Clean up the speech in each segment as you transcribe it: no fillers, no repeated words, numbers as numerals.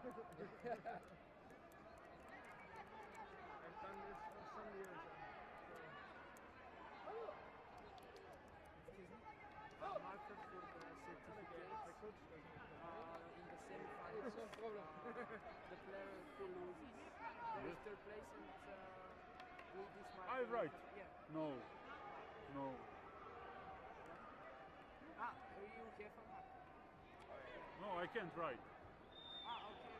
I've done this for some years. Excuse me? Market for the certificates in the semi-finals. No problem. The player who loses, there is third place and with this marker. I write. Yeah. No. No. You have a marker. No, I can't write. Okay.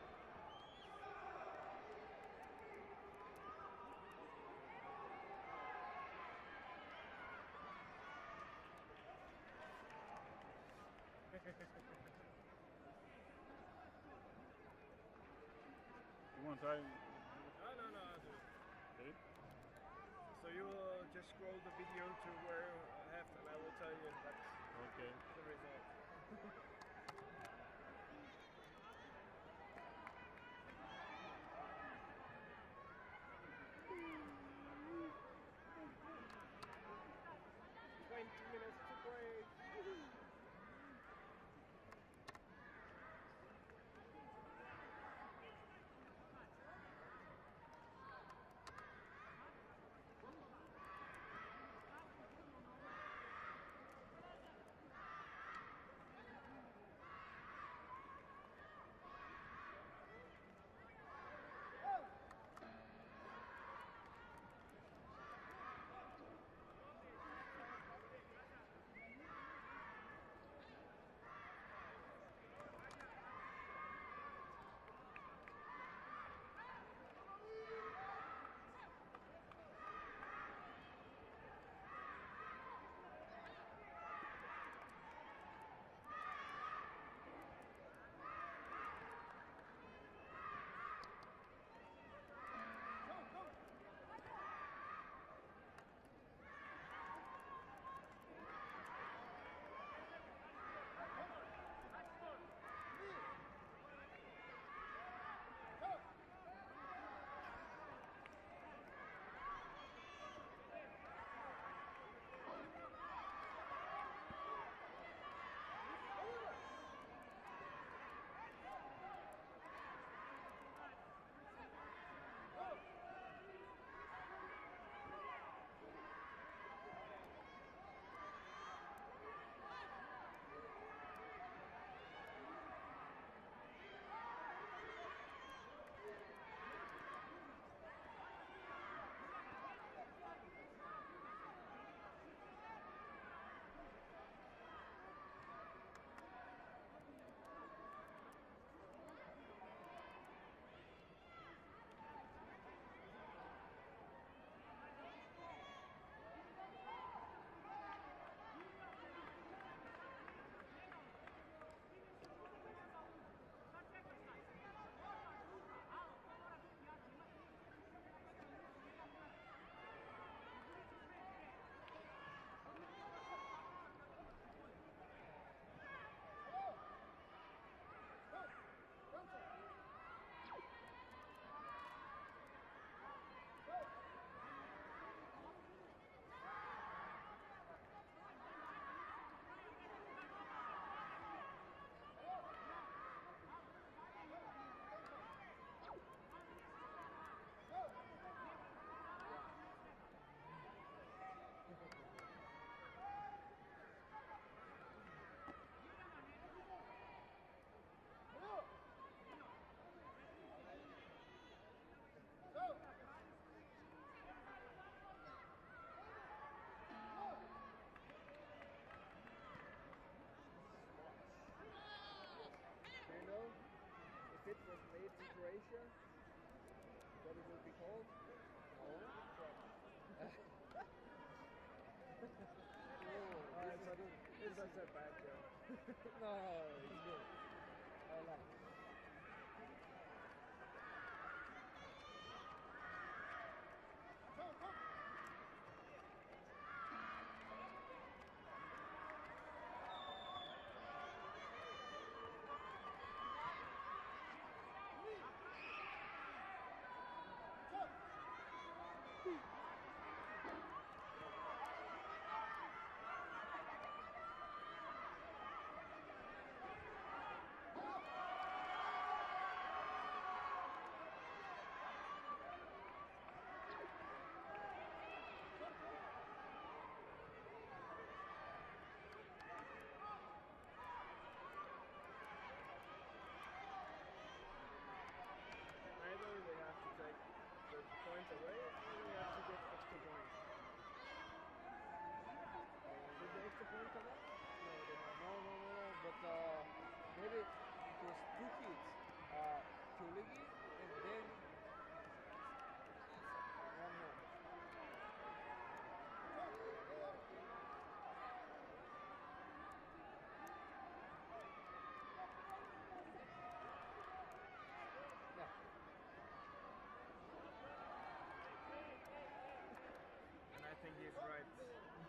You want I? No, I'll do it. Okay. So you will just scroll the video to where I have, and I will tell you if that's Okay. the result. Minutes to play. If it was made in Croatia, what it would be called? It's such a bad joke. No, it's good. I like it.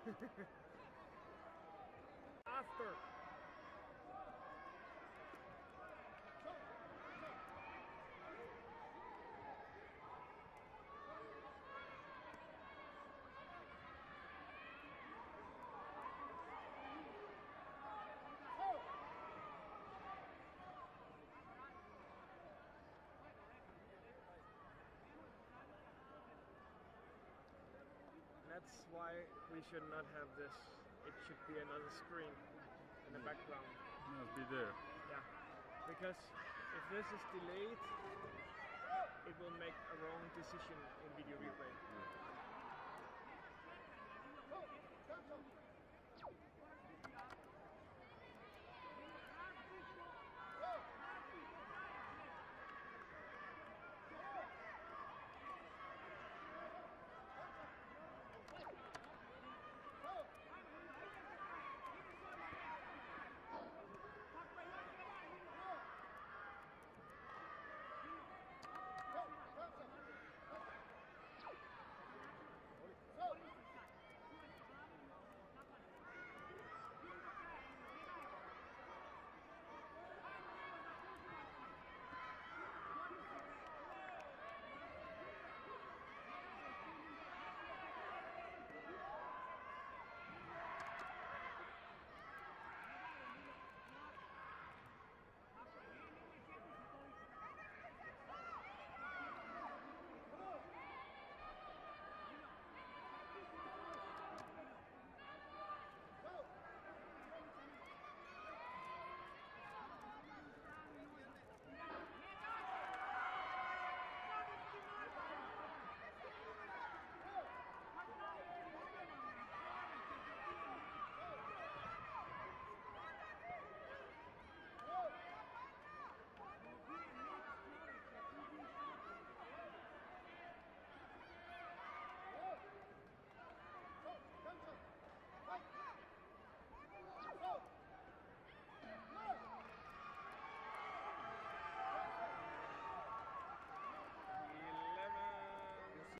After. That's why we should not have this. It should be another screen in the background. Must be there. Yeah, because if this is delayed, it will make a wrong decision in video replay.